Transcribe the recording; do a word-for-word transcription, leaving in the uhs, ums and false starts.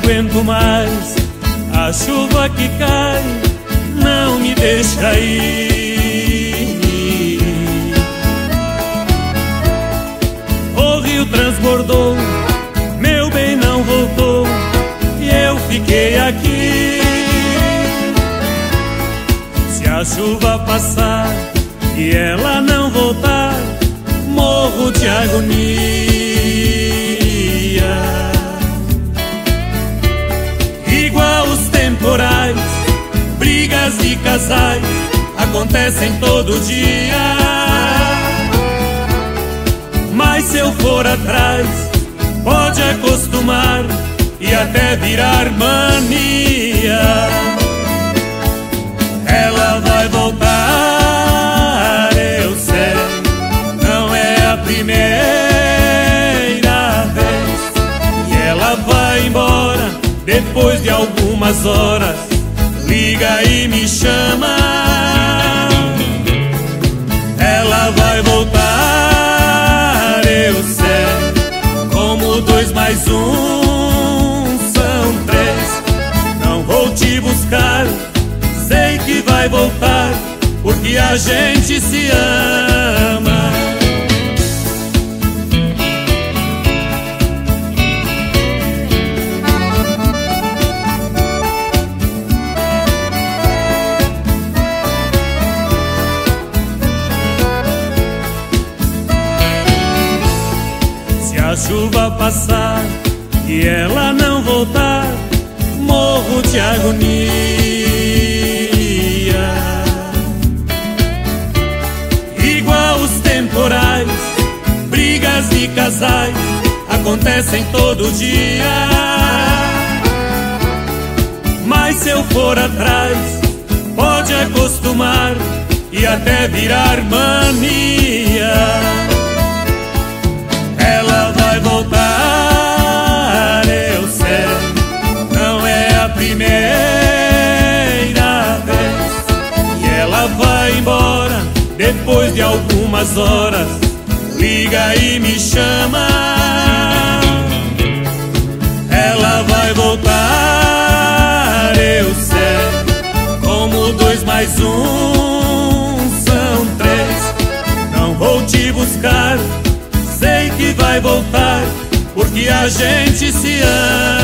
aguento mais. A chuva que cai não me deixa ir. O rio transbordou, meu bem não voltou, e eu fiquei aqui. Se a chuva passar e ela não voltar, morro de agonia. Igual os temporais, brigas de casais acontecem todo dia. Mas se eu for atrás, pode acostumar e até virar mania. Ela vai voltar, eu sei, não é a primeira vez. E ela vai embora depois de algumas horas, liga e me chama. Ela vai voltar, eu sei, como dois mais um são três. Não vou te buscar, sei que vai voltar, porque a gente se ama. Se a chuva passar e ela não voltar, morro de agonia. Igual os temporais, brigas de casais acontecem todo dia. Mas se eu for atrás, pode acostumar e até virar mania. Ela vai voltar, eu sei, não é a primeira vez. E ela vai embora depois de algumas horas, liga e me chama. Ela vai voltar, eu sei, como dois mais um são três. Não vou te buscar, sei que vai voltar, porque a gente se ama.